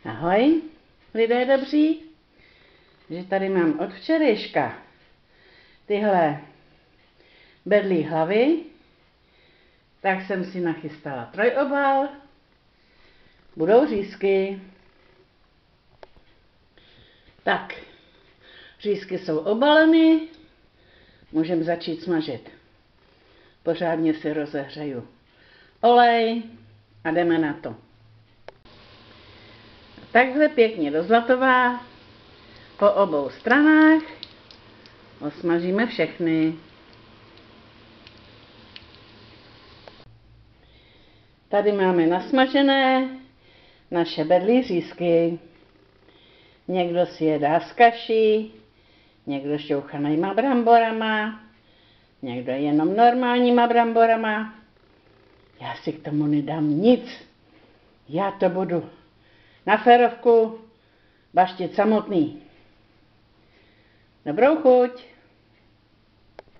Ahoj, lidé dobří, že tady mám od včerejška tyhle berlí hlavy, tak jsem si nachystala trojobal, budou řízky. Tak, řízky jsou obaleny, můžeme začít smažit. Pořádně si rozehřeju olej a jdeme na to. Takhle pěkně do zlatová po obou stranách osmažíme všechny. Tady máme nasmažené naše berlí řízky. Někdo si je dá s kaší, někdo šťouchanýma bramborama, někdo jenom normálníma bramborama. Já si k tomu nedám nic. Já to budu na férovku baštit samotný. Dobrou chuť.